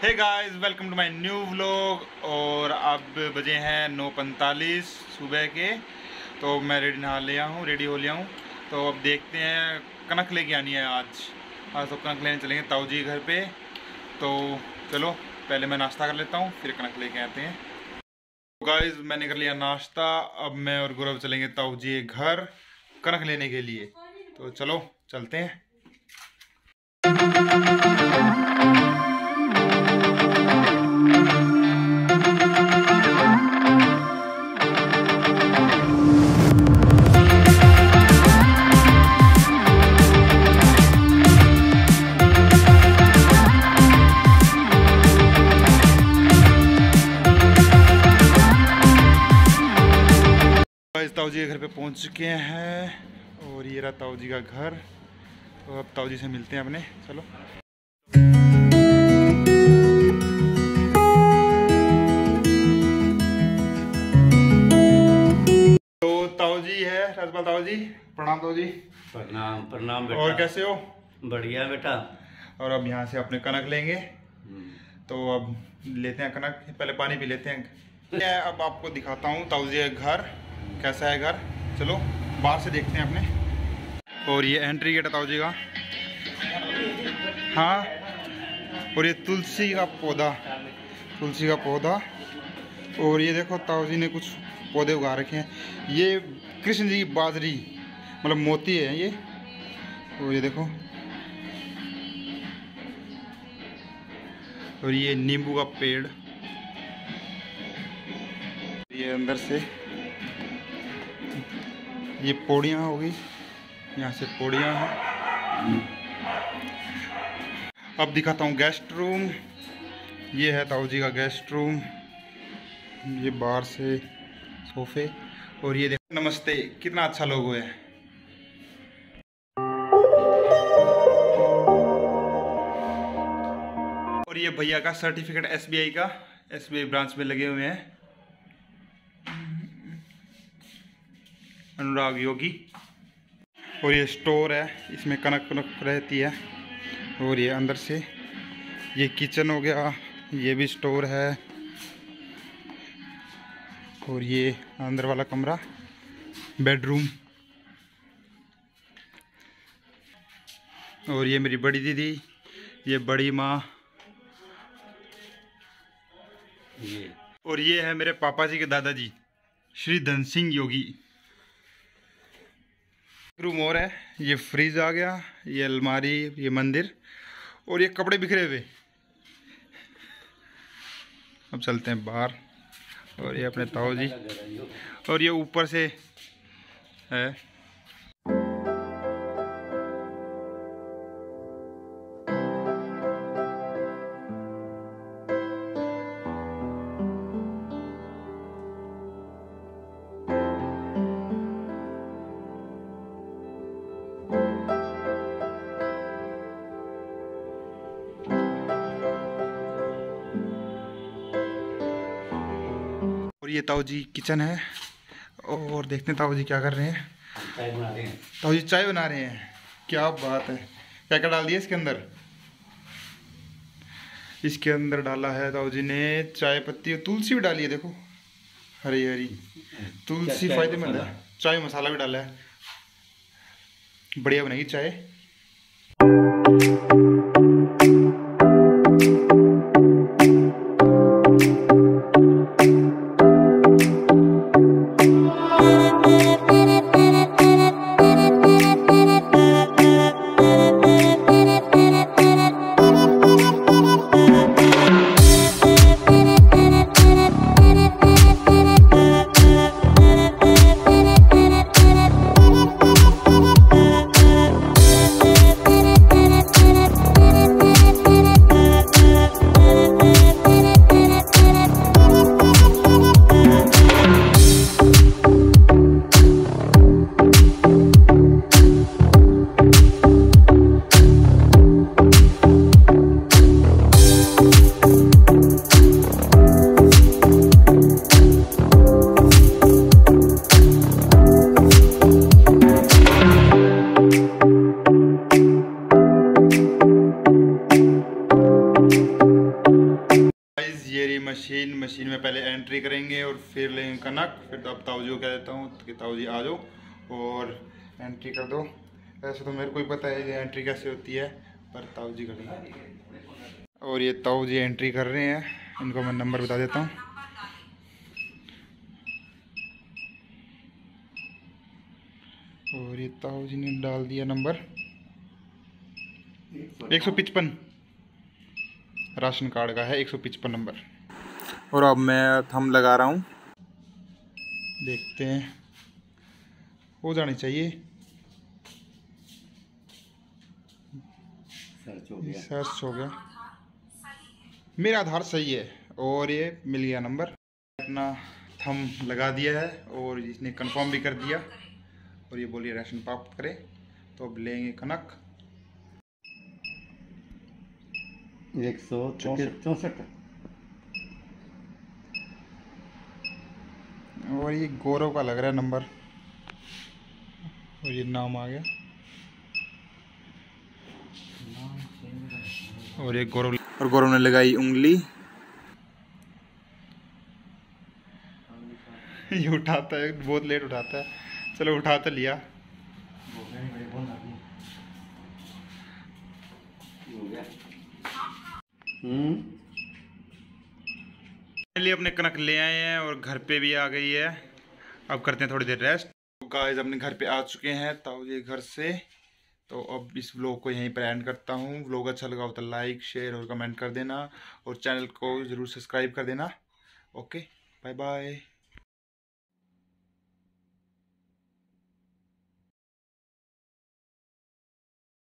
Hey guys, welcome to my new vlog. और अब बजे हैं 9:45 सुबह के। तो मैं रेडी हो लिया हूँ। तो अब देखते हैं, कनक लेके आनी है आज तो कनक लेने चलेंगे ताऊ जी घर पे। तो चलो पहले मैं नाश्ता कर लेता हूँ, फिर कनक लेके आते हैं। गाइस, मैंने कर लिया नाश्ता। अब मैं और गौरव चलेंगे ताऊ जी के घर कनक लेने के लिए। तो चलो चलते हैं। ताऊ जी के घर पे पहुंच चुके हैं और ये रहा ताऊ जी का घर। तो अब ताऊ जी से मिलते हैं अपने। चलो। तो ताऊ जी है, राजपाल ताऊ जी। प्रणाम ताऊ जी। प्रणाम प्रणाम बेटा। और कैसे हो? बढ़िया बेटा। और अब यहाँ से अपने कनक लेंगे। तो अब लेते हैं कनक, पहले पानी पी लेते हैं। अब आपको दिखाता हूँ ताऊ जी का घर कैसा है घर। चलो बाहर से देखते हैं अपने। और ये एंट्री गेट है ताऊ जी का। हाँ, और ये तुलसी का पौधा। और ये देखो ताऊ जी ने कुछ पौधे उगा रखे हैं। ये कृष्ण जी की बाजरी, मतलब मोती है ये। और ये देखो, और ये नींबू का पेड़। ये अंदर से ये पौड़ियाँ हो गई, यहाँ से पौड़ियाँ हैं। अब दिखाता हूँ गेस्ट रूम। ये है ताऊ जी का गेस्ट रूम। ये बाहर से सोफे। और ये देखो, नमस्ते, कितना अच्छा लोगो है। और ये भैया का सर्टिफिकेट SBI ब्रांच में लगे हुए हैं, अनुराग योगी। और ये स्टोर है, इसमें कनक रहती है। और ये अंदर से ये किचन हो गया, ये भी स्टोर है। और ये अंदर वाला कमरा बेडरूम। और ये मेरी बड़ी दीदी, ये बड़ी माँ। और ये है मेरे पापा जी के दादाजी, श्री धन सिंह योगी। रूम और है, ये फ्रिज आ गया, ये अलमारी, ये मंदिर। और ये कपड़े बिखरे हुए। अब चलते हैं बाहर। और ये अपने ताऊ जी। और ये ऊपर से है। और ये ताऊ जी किचन है। और देखते हैं ताऊ जी क्या कर रहे हैं। चाय बना रहे हैं। ताऊ जी चाय बना रहे हैं, क्या बात है। क्या क्या डाल दिया इसके अंदर? इसके अंदर डाला है ताऊ जी ने चाय पत्ती और तुलसी भी डाली है। देखो, हरी हरी तुलसी फायदेमंद है। चाय मसाला भी डाला है, बढ़िया बनेगी चाय। मशीन में पहले एंट्री करेंगे और फिर लेंगे कनक। फिर तो अब ताऊ जी को कह देता हूँ कि ताऊ जी आ जाओ और एंट्री कर दो। ऐसे तो मेरे को ही पता है ये एंट्री कैसे होती है, पर ताऊ जी कर देंगे। और ये ताऊ जी एंट्री कर रहे हैं, इनको मैं नंबर बता देता हूँ। और ये ताऊ जी ने डाल दिया नंबर 155, राशन कार्ड का है 155 नंबर। और अब मैं थंब लगा रहा हूँ, देखते हैं हो जानी चाहिए। सर्च हो गया, मेरा आधार सही है और ये मिल गया नंबर। अपना थंब लगा दिया है और इसने कंफर्म भी कर दिया और ये बोलिए राशन प्राप्त करें। तो अब लेंगे कनक 164। और ये गौरव का लग रहा है नंबर और ये नाम आ गया। और ये गौरव ने लगाई उंगली। ये उठाता है, बहुत लेट उठाता है। चलो उठा तो लिया। अपने कनक ले आए हैं और घर पे भी आ गई है। अब करते हैं थोड़ी देर रेस्ट। गाइस अपने घर पे आ चुके हैं ताऊ जी घर से। तो अब इस व्लॉग को यहीं पर एंड करता हूँ। व्लॉग अच्छा लगा हो तो लाइक शेयर और कमेंट कर देना और चैनल को ज़रूर सब्सक्राइब कर देना। Okay bye bye.